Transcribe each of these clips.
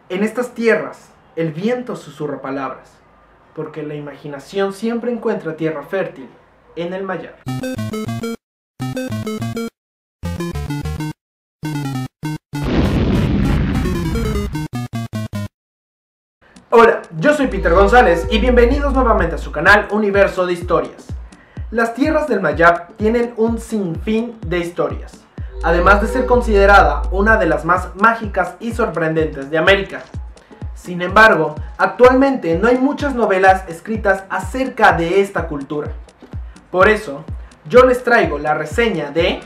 En estas tierras, el viento susurra palabras, porque la imaginación siempre encuentra tierra fértil en el Mayab. Hola, yo soy Peter González y bienvenidos nuevamente a su canal Universo de Historias. Las tierras del Mayab tienen un sinfín de historias, además de ser considerada una de las más mágicas y sorprendentes de América. Sin embargo, actualmente no hay muchas novelas escritas acerca de esta cultura. Por eso, yo les traigo la reseña de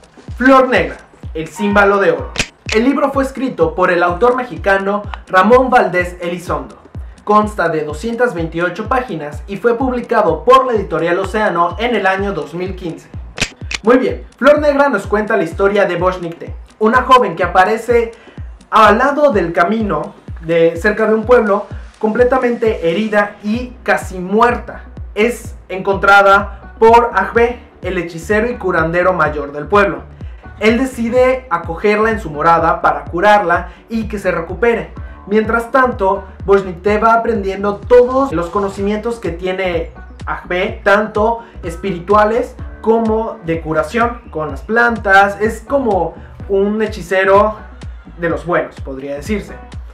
Flor Negra, el símbolo de oro. El libro fue escrito por el autor mexicano Ramón Valdés Elizondo. Consta de 228 páginas y fue publicado por la editorial Océano en el año 2015. Muy bien, Flor Negra nos cuenta la historia de Bosh-Nik-Teh, una joven que aparece al lado del camino cerca de un pueblo, completamente herida y casi muerta. Es encontrada por Ajbe, el hechicero y curandero mayor del pueblo. Él decide acogerla en su morada para curarla y que se recupere. Mientras tanto, Bosh-Nik-Teh va aprendiendo todos los conocimientos que tiene Ajbe, tanto espirituales como de curación con las plantas. Es como un hechicero de los buenos, podría decirse.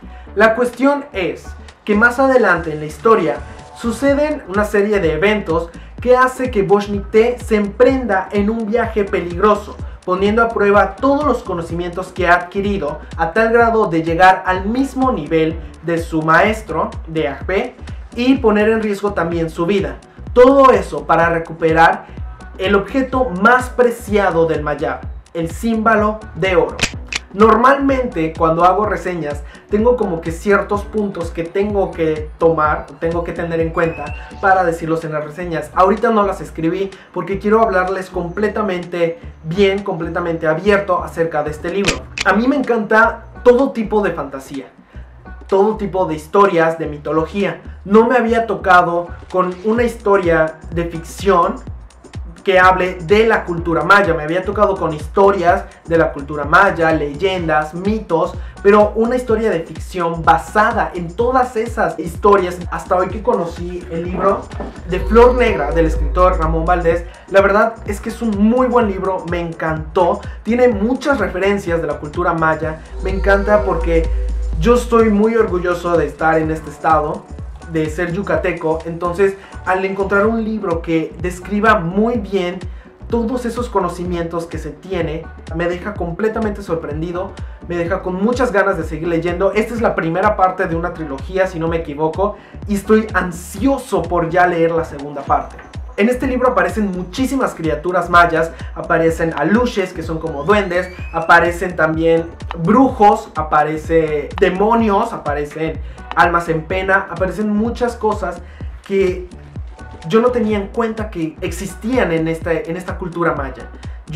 La cuestión es que más adelante en la historia suceden una serie de eventos que hace que Bosh-Nik-Teh se emprenda en un viaje peligroso, poniendo a prueba todos los conocimientos que ha adquirido a tal grado de llegar al mismo nivel de su maestro, de Ajbe, y poner en riesgo también su vida. Todo eso para recuperar el objeto más preciado del Mayab, el símbolo de oro. Normalmente cuando hago reseñas tengo como que ciertos puntos que tengo que tomar, tengo que tener en cuenta para decirlos en las reseñas. Ahorita no las escribí porque quiero hablarles completamente bien, completamente abierto acerca de este libro. A mí me encanta todo tipo de fantasía, todo tipo de historias, de mitología. No me había tocado con una historia de ficción que hable de la cultura maya. Me había tocado con historias de la cultura maya, leyendas, mitos, pero una historia de ficción basada en todas esas historias. Hasta hoy que conocí el libro de Flor Negra del escritor Ramón Valdés, la verdad es que es un muy buen libro, me encantó. Tiene muchas referencias de la cultura maya, me encanta porque yo estoy muy orgulloso de estar en este estado, de ser yucateco. Entonces, al encontrar un libro que describa muy bien todos esos conocimientos que se tiene, me deja completamente sorprendido, me deja con muchas ganas de seguir leyendo. Esta es la primera parte de una trilogía, si no me equivoco, y estoy ansioso por ya leer la segunda parte. En este libro aparecen muchísimas criaturas mayas, aparecen aluches, que son como duendes, aparecen también brujos, aparecen demonios, aparecen almas en pena, aparecen muchas cosas que yo no tenía en cuenta que existían en esta cultura maya.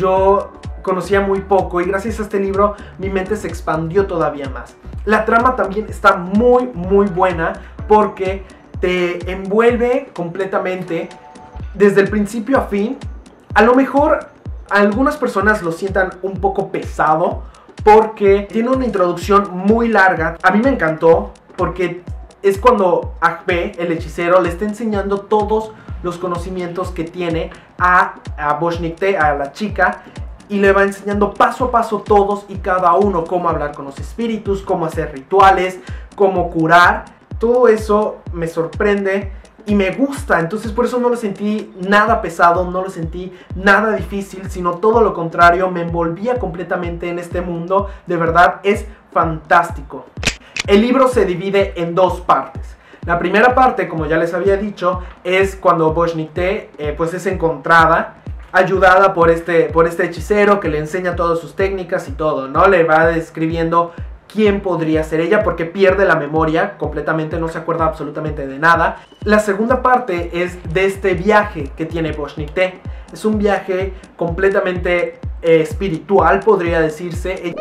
Yo conocía muy poco y gracias a este libro mi mente se expandió todavía más. La trama también está muy buena porque te envuelve completamente desde el principio a fin. A lo mejor algunas personas lo sientan un poco pesado porque tiene una introducción muy larga. A mí me encantó porque es cuando Ajbe, el hechicero, le está enseñando todos los conocimientos que tiene a Bosh-Nik-Teh, a la chica, y le va enseñando paso a paso todos y cada uno, cómo hablar con los espíritus, cómo hacer rituales, cómo curar. Todo eso me sorprende y me gusta, entonces por eso no lo sentí nada pesado, no lo sentí nada difícil, sino todo lo contrario, me envolvía completamente en este mundo. De verdad es fantástico. El libro se divide en dos partes. La primera parte, como ya les había dicho, es cuando Bosh-Nik-Teh pues es encontrada, ayudada por este hechicero que le enseña todas sus técnicas y todo, ¿no? Le va describiendo quién podría ser ella porque pierde la memoria completamente, no se acuerda absolutamente de nada. La segunda parte es de este viaje que tiene Bosh-Nik-Teh. Es un viaje completamente espiritual, podría decirse.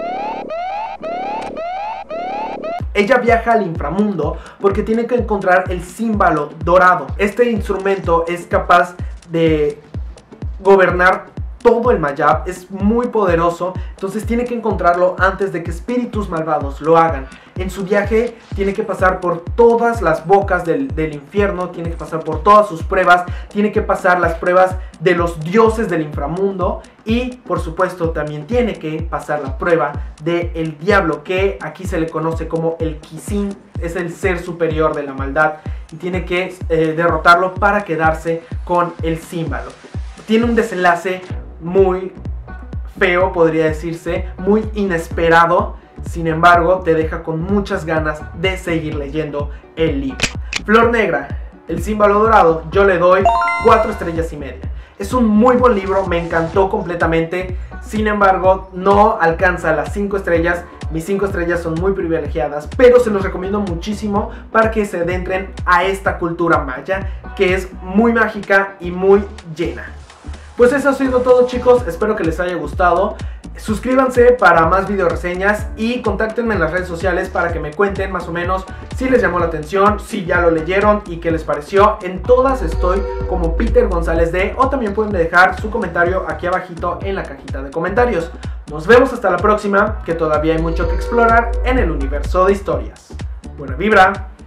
Ella viaja al inframundo porque tiene que encontrar el símbolo dorado. Este instrumento es capaz de gobernar todo el Mayab, es muy poderoso, entonces tiene que encontrarlo antes de que espíritus malvados lo hagan. En su viaje tiene que pasar por todas las bocas del infierno, tiene que pasar por todas sus pruebas, tiene que pasar las pruebas de los dioses del inframundo y por supuesto también tiene que pasar la prueba del diablo, que aquí se le conoce como el Quisin, es el ser superior de la maldad y tiene que derrotarlo para quedarse con el símbolo. Tiene un desenlace muy feo, podría decirse, muy inesperado. Sin embargo, te deja con muchas ganas de seguir leyendo el libro. Flor Negra, el símbolo dorado, yo le doy 4 estrellas y media. Es un muy buen libro, me encantó completamente. Sin embargo, no alcanza las 5 estrellas. Mis 5 estrellas son muy privilegiadas, pero se los recomiendo muchísimo para que se adentren a esta cultura maya, que es muy mágica y muy llena. Pues eso ha sido todo, chicos, espero que les haya gustado. Suscríbanse para más video reseñas y contáctenme en las redes sociales para que me cuenten más o menos si les llamó la atención, si ya lo leyeron y qué les pareció. En todas estoy como Peter González D, o también pueden dejar su comentario aquí abajito en la cajita de comentarios. Nos vemos hasta la próxima, que todavía hay mucho que explorar en el universo de historias. Buena vibra.